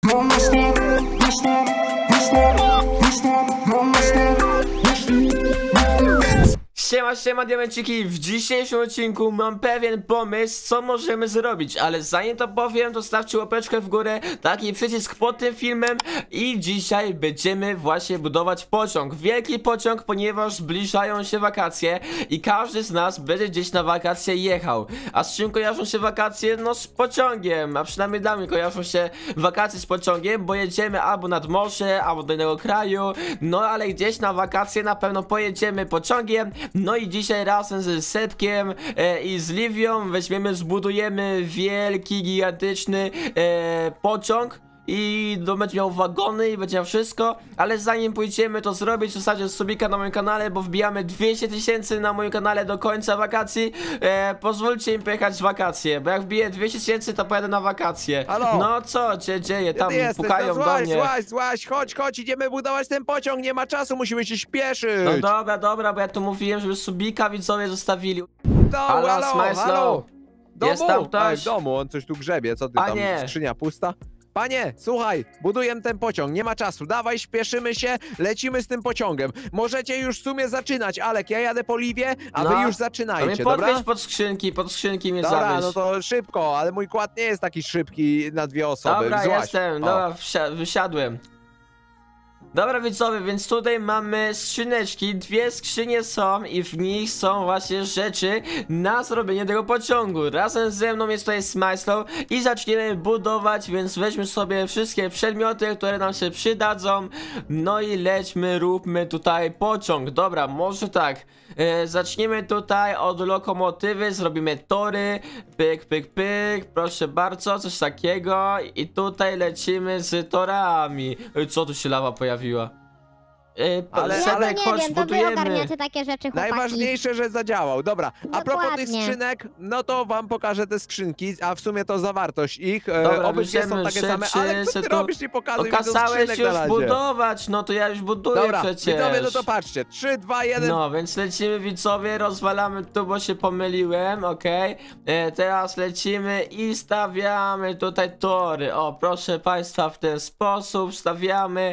Siema diamenciki, w dzisiejszym odcinku mam pewien pomysł, co możemy zrobić, ale zanim to powiem, to stawcie łapeczkę w górę, taki przycisk pod tym filmem i dzisiaj będziemy właśnie budować pociąg, wielki pociąg, ponieważ zbliżają się wakacje i każdy z nas będzie gdzieś na wakacje jechał. A z czym kojarzą się wakacje? No z pociągiem, a przynajmniej dla mnie kojarzą się wakacje z pociągiem, bo jedziemy albo nad morze, albo do innego kraju, no ale gdzieś na wakacje na pewno pojedziemy pociągiem. No i dzisiaj razem ze Sepkiem i z Livią zbudujemy wielki, gigantyczny pociąg. I będzie miał wagony i będzie miał wszystko. Ale zanim pójdziemy to zrobić, zostawcie subika na moim kanale, bo wbijamy 200 000 na moim kanale do końca wakacji. Pozwólcie mi pojechać z wakacje, bo jak wbiję 200 000 to pojadę na wakacje. Halo? No co się dzieje? Tam pukają no, do mnie. Złaź, chodź, idziemy budować ten pociąg, nie ma czasu, musimy się śpieszyć. No dobra, bo ja tu mówiłem, żeby subika widzowie zostawili. Halo. Jest tam ktoś? W domu, on coś tu grzebie, co ty tam, skrzynia pusta? Panie, słuchaj, budujemy ten pociąg, nie ma czasu, dawaj, śpieszymy się, lecimy z tym pociągiem. Możecie już w sumie zaczynać, Alek, ja jadę po Liwie, a wy już zaczynajcie, dobra? Podwieź pod skrzynki mnie dobra, zawieź. no to szybko, ale mój kład nie jest taki szybki na dwie osoby. Dobra, jestem, dobra, wysiadłem. Dobra widzowie, więc tutaj mamy skrzyneczki, dwie skrzynie są i w nich są właśnie rzeczy na zrobienie tego pociągu. Razem ze mną jest tutaj Smajslow i zaczniemy budować, więc weźmy sobie wszystkie przedmioty, które nam się przydadzą. No i lećmy, róbmy tutaj pociąg. Dobra, może tak, zaczniemy tutaj od lokomotywy, zrobimy tory, pyk, proszę bardzo, coś takiego i tutaj lecimy z torami. Co tu się lawa pojawiła? Ale Sebek, ja chodź, nie wiem, to wy budujemy. ogarniacie takie rzeczy, chłopaki. Najważniejsze, że zadziałał. Dobra, a propos tych Dokładnie. skrzynek, no to wam pokażę te skrzynki, a w sumie to zawartość ich. Dobra, obydwie są takie same, ale co ty robisz, nie pokazuj mi do Okazałeś skrzynek na już razie. budować, no to ja już buduję Dobra, przecież. widzowie, no to patrzcie, 3, 2, 1. No, więc lecimy widzowie, rozwalamy tu, bo się pomyliłem, okej. Teraz lecimy i stawiamy tutaj tory. O, proszę państwa, w ten sposób stawiamy.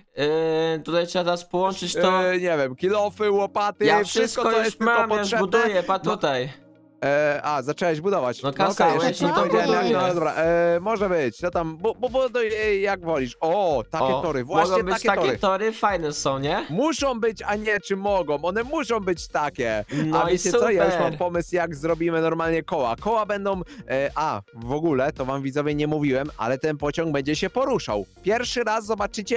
Tutaj trzeba teraz połączyć to. Nie wiem, kilofy, łopaty, Ja wszystko co już jest tylko mam, już potrzebne. buduję, tutaj. Zacząłeś budować. No okej, kasałeś, jeszcze no nie to powiedziałem, buduję. no dobra, może być, no tam, jak wolisz. O, takie tory, właśnie mogą być takie tory. tory, fajne są, nie? Muszą być, a nie czy mogą, one muszą być takie. No a i wiecie co, ja już super. mam pomysł, jak zrobimy normalnie koła. Koła będą, w ogóle, to wam widzowie nie mówiłem, ale ten pociąg będzie się poruszał. Pierwszy raz zobaczycie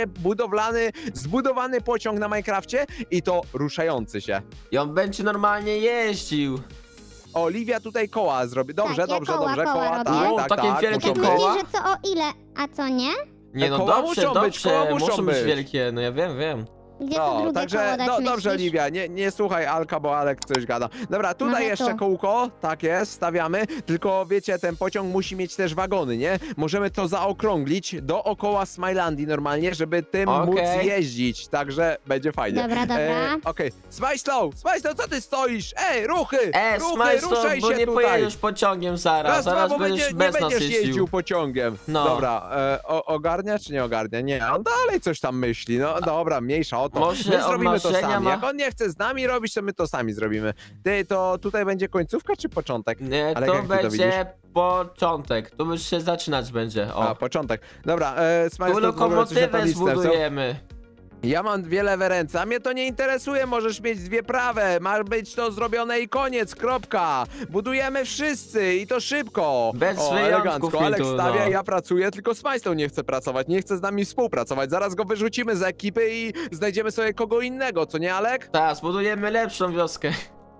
zbudowany pociąg na Minecrafcie i to ruszający się. I on będzie normalnie jeździł. Oliwia tutaj koła zrobi. Dobrze, Tak, ja dobrze, koła tak, robię. Takie wielkie muszą koła? być. Myślisz, że co o ile, a co nie? Nie no Koła dobrze, muszą być, koła muszą być być. wielkie, no ja wiem. Gdzie to drugie także, koło dać, dobrze, myślisz? Oliwia, nie słuchaj Alka, bo Alek coś gada. Dobra, tutaj Może jeszcze tu. kółko, tak jest, stawiamy, tylko wiecie, ten pociąg musi mieć też wagony, nie? Możemy to zaokrąglić dookoła Smilandii normalnie, żeby tym móc jeździć, także będzie fajnie. Dobra. Okej, Smajslow, co ty stoisz? Ej, ruchy, Smajslow, ruszaj bo się nie tutaj. pojedziesz pociągiem zaraz Bo będziesz nie bez nas będziesz jeździł. jeździł pociągiem. No. Dobra, ogarnia czy nie ogarnia? Nie, on dalej coś tam myśli. No dobra, mniejsza o to. Może My zrobimy to marzenia sami. ma? Jak on nie chce z nami robić, to my to sami zrobimy. Ty, to tutaj będzie końcówka czy początek? Nie, Ale to jak ty to widzisz? będzie początek. Tu już się zaczynać będzie. O. A, początek. Dobra, Tu Smajslow, lokomotywę zbudujemy. Ja mam dwie lewe ręce, a mnie to nie interesuje, możesz mieć dwie prawe, ma być to zrobione i koniec, kropka. Budujemy wszyscy i to szybko. Bez wyjątków, elegancko, Alek Fidu, stawia, no. ja pracuję, tylko Smajslow nie chce pracować, nie chce z nami współpracować. Zaraz go wyrzucimy z ekipy i znajdziemy sobie kogo innego, co nie, Alek? Teraz budujemy lepszą wioskę.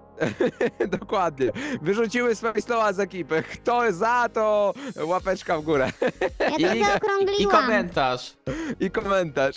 Dokładnie. Wyrzuciły Smajslowa z ekipy. Kto za to? Łapeczka w górę. Ja to zaokrągliłam. I komentarz. I komentarz.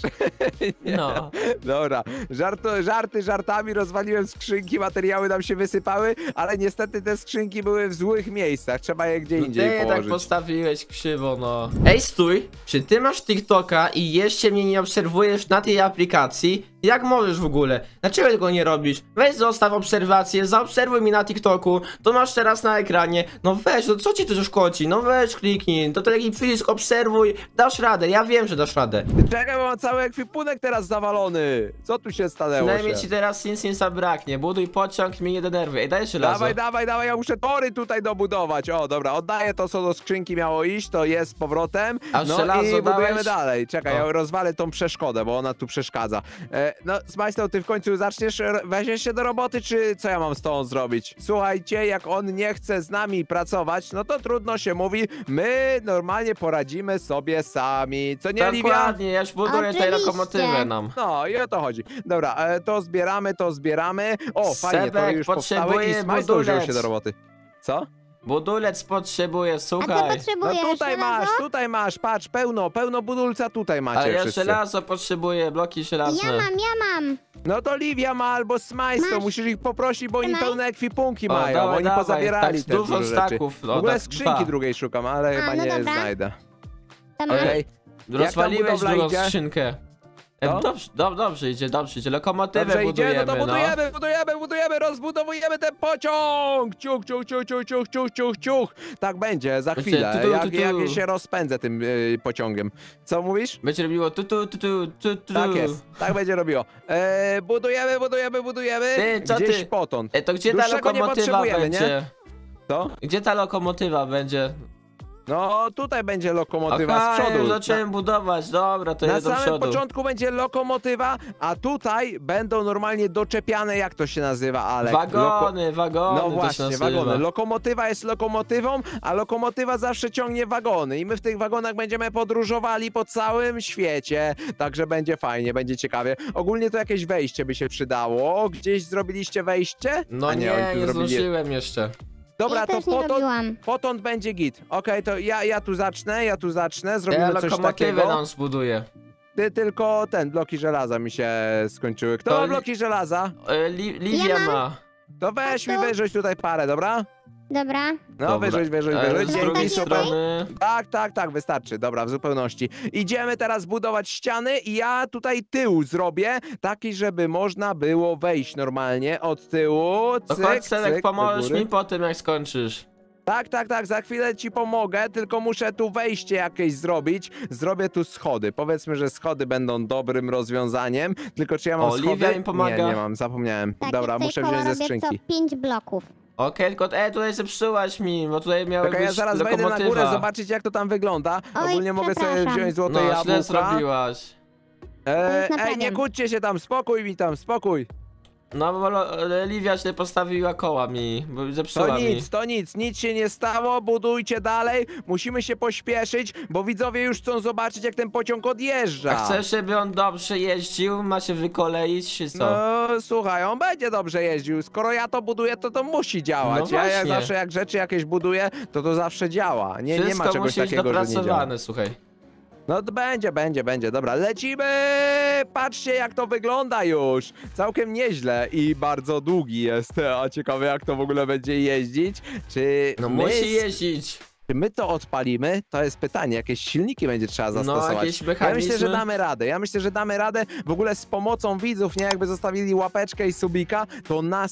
No. Dobra, żarty żartami, rozwaliłem skrzynki, materiały nam się wysypały, ale niestety te skrzynki były w złych miejscach, trzeba je gdzie indziej Ty tak położyć. postawiłeś krzywo, no. Ej, stój! Czy ty masz TikToka i jeszcze mnie nie obserwujesz na tej aplikacji? Jak możesz w ogóle? Dlaczego tego nie robisz? Weź zostaw obserwację, zaobserwuj mi na TikToku, to masz teraz na ekranie. No weź, no co ci to szkodzi? No weź kliknij, to taki przycisk obserwuj, dasz radę, ja wiem, że dasz radę. Czekaj, bo mam cały ekwipunek teraz zawalony. Co tu się stanęło Przynajmniej się? ci teraz nic nie zabraknie, buduj pociąg, mnie nie denerwuj. Ej, daj żelazo. Dawaj, ja muszę tory tutaj dobudować. O, dobra, oddaję to, co do skrzynki miało iść, to jest z powrotem. A No żelazo i budujemy dałeś? dalej. Czekaj, O. ja rozwalę tą przeszkodę, bo ona tu przeszkadza. No, Smajstow, ty w końcu zaczniesz, weźmiesz się do roboty, czy co ja mam z tą zrobić? Słuchajcie, jak on nie chce z nami pracować, no to trudno się mówi, my normalnie poradzimy sobie sami. Co nie, Livia? Dokładnie, ja już buduję tutaj Oczywiście. lokomotywę nam. No i o to chodzi. Dobra, to zbieramy. O, fajnie, to Sebek już powstały i potrzebuje Smajstow wziął się budulec. do roboty. Co? Budulec potrzebuję, A co słuchaj. No potrzebujesz? tutaj masz, patrz, pełno budulca tutaj macie Ale ja wszyscy. żelazo potrzebuję, bloki żelazne. Ja mam. No to Livia ma albo Smajstow, Masz. musisz ich poprosić, bo oni Trzymaj. pełne ekwipunki O, mają, dawaj, oni dawaj, pozabierali tak te dużo rzeczy. staków, W ogóle tak, skrzynki dwa. drugiej szukam, ale chyba no nie dobra. znajdę. To masz. Okej. Rozwaliłeś budowla drugą idzie? skrzynkę. Co? Dobrze idzie. Lokomotywę Dobrze idzie, budujemy, no to budujemy, rozbudowujemy ten pociąg! Ciuch. Tak będzie, za Wiecie, chwilę, tu. jak się rozpędzę tym pociągiem. Co mówisz? Będzie robiło tu. Tak jest, tak będzie robiło. Budujemy. Ty, co Gdzieś ty? potąd. To gdzie ta Dłuższego nie lokomotywa potrzebujemy, nie? będzie? Co? Gdzie ta lokomotywa będzie? No, tutaj będzie lokomotywa z Aha, przodu. już zacząłem budować, dobra, to Na jest do samym przodu. początku będzie lokomotywa, a tutaj będą normalnie doczepiane, jak to się nazywa, Alek? Wagony, No to się właśnie, nazywa. wagony. Lokomotywa jest lokomotywą, a lokomotywa zawsze ciągnie wagony i my w tych wagonach będziemy podróżowali po całym świecie, także będzie fajnie, będzie ciekawie. Ogólnie to jakieś wejście by się przydało. Gdzieś zrobiliście wejście? No A nie, oni tu nie zrobili- zdążyłem jeszcze. Dobra, Ja to też nie robiłam. potąd będzie git. Okej, to ja tu zacznę, zrobimy Ja coś lokomotywę takiego. nam zbuduję. Ty tylko bloki żelaza mi się skończyły. Kto To ma li- bloki żelaza? Livia Ja mam. ma. To weź mi tu? wyrzuć tutaj parę, dobra? Dobra. No, Dobra. wyrzuć. Z Dzięki, drugiej super. strony... Tak, wystarczy. Dobra, w zupełności. Idziemy teraz budować ściany i ja tutaj tył zrobię, taki, żeby można było wejść normalnie od tyłu. To Cyk, chodź, Selek, cyk, do pomożesz góry. mi po tym, jak skończysz. Tak, za chwilę ci pomogę, tylko muszę tu wejście jakieś zrobić. Zrobię tu schody. Powiedzmy, że schody będą dobrym rozwiązaniem, tylko czy ja mam Oliwia schody? im pomaga. Nie mam, zapomniałem. Tak, Dobra, ja tutaj muszę koło wziąć ze robię skrzynki. co 5 bloków. Okej, tylko tutaj zepsułaś mi, bo tutaj miały Czekaj, ja być zaraz wejdę na lokomotywa. górę, zobaczyć jak to tam wygląda. Oj, Ogólnie mogę sobie przepraszam. wziąć złote No, źle jabłka. zrobiłaś. już Nie naprawiam. kłóćcie się tam, spokój mi tam, spokój. No, bo Livia źle postawiła koła mi, bo zepsuła mi. To nic się nie stało, budujcie dalej, musimy się pośpieszyć, bo widzowie już chcą zobaczyć jak ten pociąg odjeżdża. A chcesz, żeby on dobrze jeździł, ma się wykoleić, czy co? No słuchaj, on będzie dobrze jeździł, skoro ja to buduję, to musi działać. No Ja właśnie. zawsze jak rzeczy jakieś buduję, to zawsze działa. Nie ma Wszystko czegoś musi być takiego, że nie działa. dopracowane, słuchaj. No to będzie, dobra, lecimy! Patrzcie jak to wygląda już! Całkiem nieźle i bardzo długi jest, a ciekawe jak to w ogóle będzie jeździć, czy No my, musi jeździć. czy my to odpalimy? To jest pytanie, jakieś silniki będzie trzeba zastosować. jakieś Ja myślę, mechanizmy. że damy radę, w ogóle z pomocą widzów, nie, jakby zostawili łapeczkę i subika, to na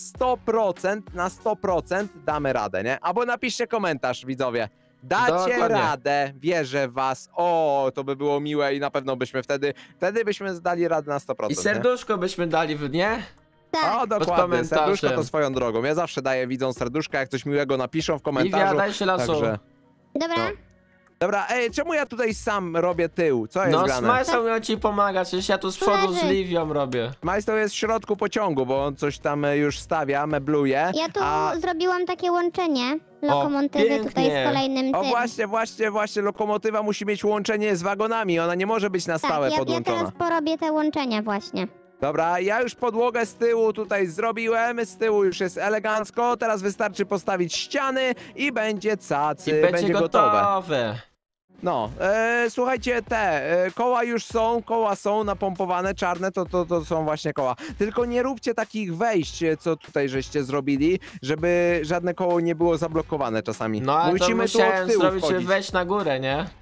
100% damy radę, nie? Albo napiszcie komentarz, widzowie. Dacie Dokładnie. radę, wierzę w was. O, to by było miłe i na pewno byśmy wtedy byśmy dali radę na 100%. I serduszko byśmy dali, nie? Tak. O, pod dokładnie, komentarzem. serduszko to swoją drogą. Ja zawsze daję widzom serduszka, jak coś miłego napiszą w komentarzu. Livia, daj się lasu. Także... Dobra. No. Dobra, czemu ja tutaj sam robię tył? Co jest No, grane? Smajstow miał ci pomagać, przecież ja tu z przodu z Leży. Livią robię. Majstow jest w środku pociągu, bo on coś tam już stawia, mebluje. Ja tu a... zrobiłam takie łączenie lokomotywy tutaj pięknie. z kolejnym O tym. właśnie, lokomotywa musi mieć łączenie z wagonami, ona nie może być na stałe Tak, ja podłączona. teraz porobię te łączenia właśnie. Dobra, ja już podłogę z tyłu tutaj zrobiłem, z tyłu już jest elegancko, teraz wystarczy postawić ściany i będzie cacy, I będzie gotowe. gotowe. No, słuchajcie, koła są napompowane, czarne, to są właśnie koła. Tylko nie róbcie takich wejść, co tutaj żeście zrobili, żeby żadne koło nie było zablokowane czasami. No ale Musimy to tu od musiałem tyłu zrobić, żeby wchodzić. wejść na górę, nie?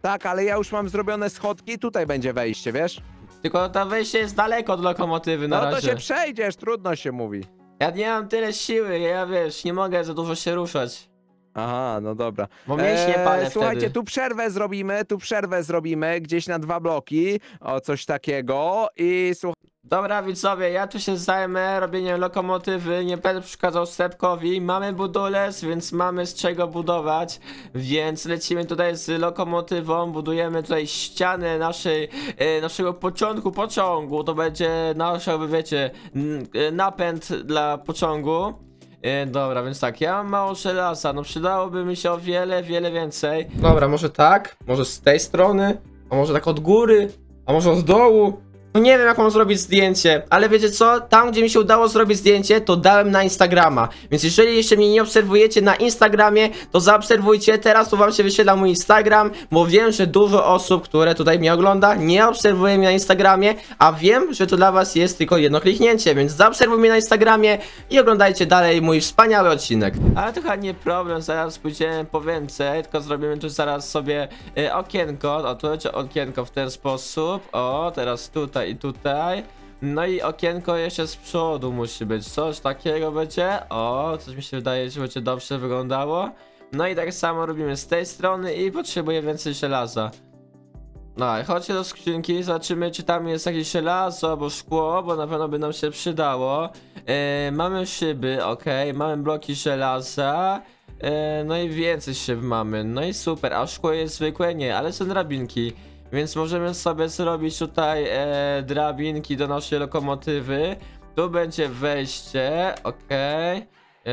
Tak, ale ja już mam zrobione schodki, tutaj będzie wejście, wiesz? Tylko to wejście jest daleko od lokomotywy na No to razie. się przejdziesz, trudno się mówi. Ja nie mam tyle siły, ja wiesz, nie mogę za dużo się ruszać. Aha, no dobra. Bo mięśnie palę Słuchajcie, wtedy. tu przerwę zrobimy, gdzieś na 2 bloki, o coś takiego i Dobra widzowie, ja tu się zajmę robieniem lokomotywy, nie będę przeszkadzał Sepkowi. Mamy budulec, więc mamy z czego budować, więc lecimy tutaj z lokomotywą, budujemy tutaj ścianę naszego początku pociągu. To będzie nasz, jakby wiecie, napęd dla pociągu. Dobra, więc tak, ja mam mało żelaza, no przydałoby mi się o wiele więcej. Dobra, może tak, może z tej strony, a może tak od góry, a może od dołu. No nie wiem jak mam zrobić zdjęcie, ale wiecie co? Tam gdzie mi się udało zrobić zdjęcie, to dałem na Instagrama. Więc jeżeli jeszcze mnie nie obserwujecie na Instagramie, to zaobserwujcie. Teraz tu wam się wyświetla mój Instagram, bo wiem, że dużo osób, które tutaj mnie ogląda, nie obserwuje mnie na Instagramie, a wiem, że to dla was jest tylko jedno kliknięcie, więc zaobserwuj mnie na Instagramie i oglądajcie dalej mój wspaniały odcinek. Ale to chyba nie problem, zaraz pójdziemy po więcej, tylko zrobimy tu zaraz sobie okienko. O, tu będzie okienko w ten sposób. O, teraz tutaj i tutaj. No i okienko jeszcze z przodu musi być. Coś takiego będzie. O, coś mi się wydaje, że będzie dobrze wyglądało. No i tak samo robimy z tej strony i potrzebuję więcej żelaza. No i chodźcie do skrzynki, zobaczymy czy tam jest jakieś żelazo albo szkło, bo na pewno by nam się przydało. Mamy szyby, okej, mamy bloki żelaza. No i więcej szyb mamy, no i super, a szkło jest zwykłe? Nie, ale są drabinki. Więc możemy sobie zrobić tutaj drabinki do naszej lokomotywy. Tu będzie wejście, okej.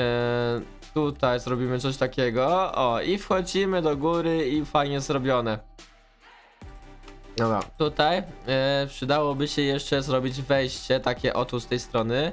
Tutaj zrobimy coś takiego. O, i wchodzimy do góry i fajnie zrobione. Dobra, tutaj przydałoby się jeszcze zrobić wejście, takie o tu z tej strony.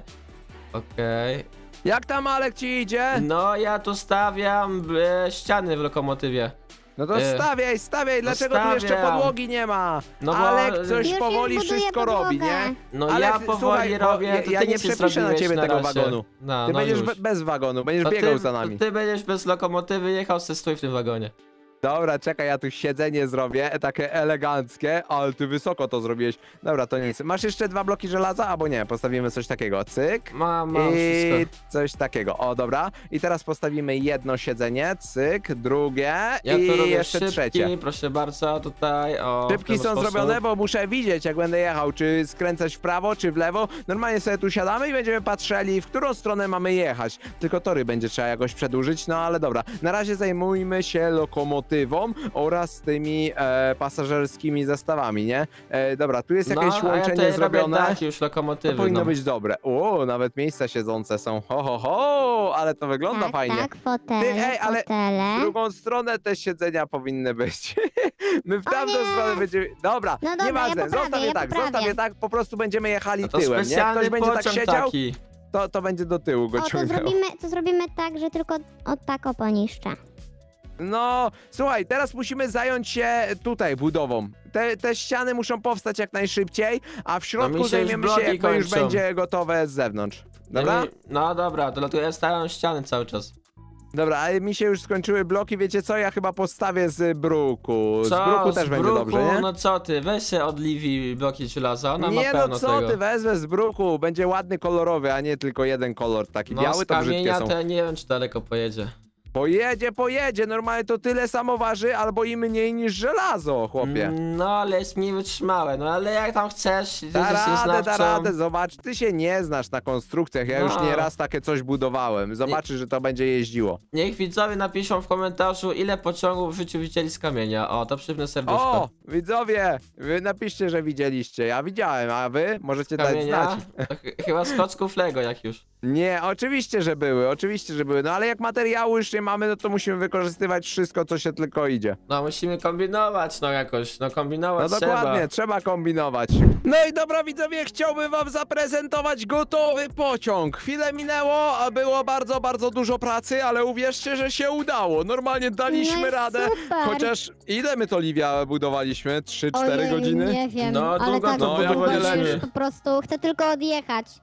Okej. Jak tam, Alek, ci idzie? No ja tu stawiam ściany w lokomotywie. No to stawiaj, dlaczego tu jeszcze stawiam. podłogi nie ma? No bo- Alek coś Już powoli buduję wszystko podłogę. robi, nie? No Ale ja słuchaj, powoli bo robię, to ja ty nie nic nie przepiszę na zrobiłeś ciebie na tego razie. wagonu. No, Ty no będziesz już. bez wagonu, będziesz To biegał ty, za nami. to ty będziesz bez lokomotywy jechał, se stój w tym wagonie. Dobra, czekaj, ja tu siedzenie zrobię, takie eleganckie, ale ty wysoko to zrobiłeś. Dobra, to nic. Masz jeszcze 2 bloki żelaza, albo nie? Postawimy coś takiego, cyk. Mam I wszystko. coś takiego, o dobra. I teraz postawimy jedno siedzenie, cyk, drugie Ja i to robię jeszcze szybki, trzecie. proszę bardzo, tutaj, o, w Szybki ten są sposób. zrobione, bo muszę widzieć, jak będę jechał, czy skręcać w prawo, czy w lewo. Normalnie sobie tu siadamy i będziemy patrzeli, w którą stronę mamy jechać. Tylko tory będzie trzeba jakoś przedłużyć, no ale dobra. Na razie zajmujmy się lokomotywą oraz tymi pasażerskimi zestawami, nie? Dobra, tu jest jakieś No, a ja łączenie tutaj zrobione. robię dach już To lokomotywy, powinno no. być dobre. O, nawet miejsca siedzące są. Ho, ho, ho, ale to wygląda Tak, fajnie. tak, fotele, Ty, ej, ale fotele. W drugą stronę te siedzenia powinny być. My w O tamtą nie! stronę będziemy... Dobra, No dobra, nieważne, ja poprawię, zostaw je ja tak, poprawię. zostaw je tak, po prostu będziemy jechali No to tyłem, nie? specjalny Ktoś będzie tak pociąg siedział, taki. to będzie do tyłu go O, ciągnęło. to zrobimy tak, że tylko o tak o poniszczę. No, słuchaj, teraz musimy zająć się tutaj budową. Te ściany muszą powstać jak najszybciej, a w środku mi się już zajmiemy się, bloki jak to już kończą. będzie gotowe z zewnątrz. Dobra? No dobra, to dlatego ja stawiam ściany cały czas. Dobra, ale mi się już skończyły bloki, wiecie co? Ja chyba postawię z bruku. Z bruku też będzie dobrze, nie? No co ty, weź się od Livi bloki żelaza, ona ma Nie pełno no co tego. ty, wezmę z bruku, będzie ładny kolorowy, a nie tylko jeden kolor taki No biały, z to brzydkie kamienia są. to ja nie wiem czy daleko pojedzie. Pojedzie, normalnie to tyle samo waży, albo i mniej niż żelazo, chłopie. No ale jest mniej wytrzymałe, no ale jak tam chcesz, ty Da jesteś radę, znawcą. zobacz, ty się nie znasz na konstrukcjach, ja już No. nieraz takie coś budowałem, zobaczysz, że to będzie jeździło. Niech widzowie napiszą w komentarzu ile pociągów w życiu widzieli z kamienia. O, to przypnę serduszko. O, widzowie, wy napiszcie, że widzieliście, ja widziałem, a wy możecie dać Kamienia? znać. To chyba z klocków Lego jak już. Nie, oczywiście, że były, no ale jak materiału już nie mamy, no to musimy wykorzystywać wszystko, co się tylko idzie. No musimy kombinować no jakoś, no No kombinować dokładnie, trzeba kombinować. No i dobra widzowie, chciałbym wam zaprezentować gotowy pociąg. Chwilę minęło, a było bardzo, bardzo dużo pracy, ale uwierzcie, że się udało. Normalnie daliśmy No radę. super. Chociaż ile my to, Liwia, budowaliśmy? 3-4 Ojej, godziny? Nie wiem, No, ale długo tak to budowaliśmy. już po prostu chcę tylko odjechać.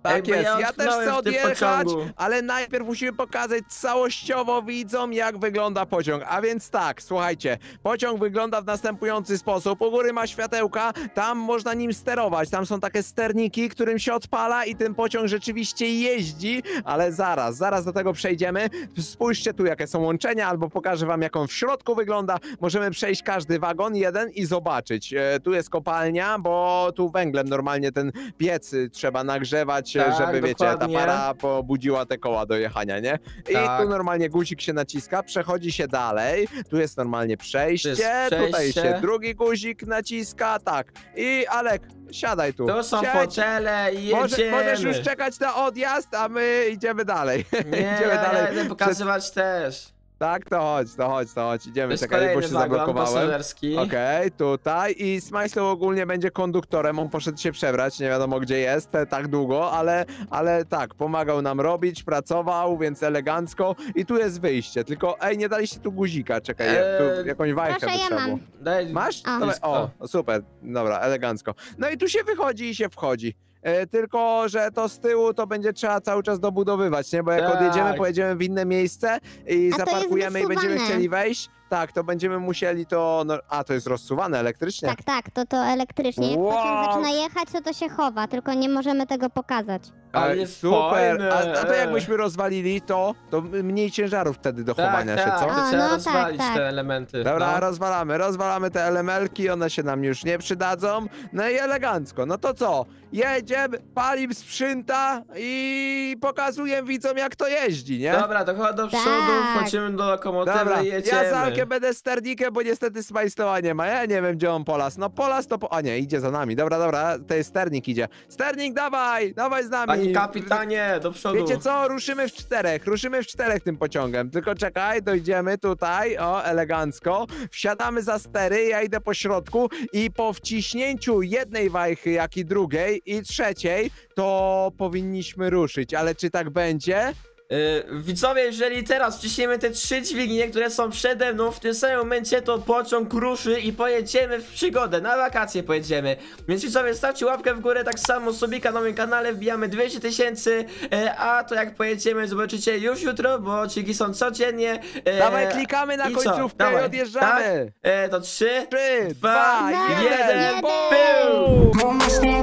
Tak bo jest, ja też utknąłem chcę w tym odjechać, pociągu. ale najpierw musimy pokazać całościowo widzom, jak wygląda pociąg. A więc tak, słuchajcie, pociąg wygląda w następujący sposób. U góry ma światełka, tam można nim sterować. Tam są takie sterniki, którym się odpala i ten pociąg rzeczywiście jeździ, ale zaraz do tego przejdziemy. Spójrzcie tu, jakie są łączenia, albo pokażę wam, jak on w środku wygląda. Możemy przejść każdy wagon, jeden i zobaczyć. Tu jest kopalnia, bo tu węglem normalnie ten piec trzeba nagrzewać, Tak, żeby, wiecie, ta dokładnie. para pobudziła te koła do jechania, nie? I Tak. tu normalnie guzik się naciska, przechodzi się dalej, tu jest normalnie przejście, Tu jest tutaj przejście. się drugi guzik naciska, tak. I Alek, siadaj tu. Tu są Siedź. fotele i jedziemy. Możesz już czekać na odjazd, a my idziemy dalej. Nie, idziemy ja dalej. będę pokazywać też. Tak, to chodź. To Idziemy, jest czekaj, bo kolejny się wagon zablokowałem. pasażerski. Okej, tutaj i Smajslow ogólnie będzie konduktorem, on poszedł się przebrać, nie wiadomo gdzie jest, tak długo, ale tak, pomagał nam robić, pracował, więc elegancko i tu jest wyjście, tylko nie daliście tu guzika, czekaj, tu jakąś wajchę Proszę, by ja trzeba mam. było. Daj, Masz? O. Dobra, super, dobra, elegancko. No i tu się wychodzi i się wchodzi. Tylko, że to z tyłu to będzie trzeba cały czas dobudowywać, nie? Bo jak Tak. odjedziemy, pojedziemy w inne miejsce i A to jest zaparkujemy i będziemy wysuwane. chcieli wejść, tak, to będziemy musieli to... No, to jest rozsuwane elektrycznie? Tak, to elektrycznie. Jak pociąg Wow. zaczyna jechać, to się chowa, tylko nie możemy tego pokazać. Ale Ej, jest super, fajne, a to jakbyśmy rozwalili to mniej ciężarów wtedy do chowania tak, się, co? to A, trzeba no rozwalić tak. te elementy. Dobra, no. rozwalamy te elemelki, one się nam już nie przydadzą. No i elegancko, no to co? Jedziemy, palim sprzęta i pokazuję widzom, jak to jeździ, nie? Dobra, to chodź do przodu, Tak. wchodzimy do lokomotywy Dobra, i jedziemy. ja z Alkiem będę sternikiem, bo niestety Smajslowa nie ma. Ja nie wiem, gdzie on Polas. No Polas to... A nie, idzie za nami. Dobra, to jest sternik idzie. Sternik, dawaj z nami. Panie kapitanie, do przodu. Wiecie co? Ruszymy w czterech tym pociągiem. Tylko czekaj, dojdziemy tutaj, elegancko. Wsiadamy za stery, ja idę po środku i po wciśnięciu jednej wajchy, jak i drugiej i trzeciej, to powinniśmy ruszyć. Ale czy tak będzie? Widzowie, jeżeli teraz wciśniemy te 3 dźwignie, które są przede mną, w tym samym momencie to pociąg ruszy i pojedziemy w przygodę, na wakacje pojedziemy. Więc widzowie, stawcie łapkę w górę, tak samo subika na moim kanale, wbijamy 200 000, a to jak pojedziemy zobaczycie już jutro, bo odcinki są codziennie. Dawaj, klikamy na i co? końcówkę i Dawaj. odjeżdżamy. Tak? To 3, 3, 2, 2, 1, 1, jeden. BOOM! Mama said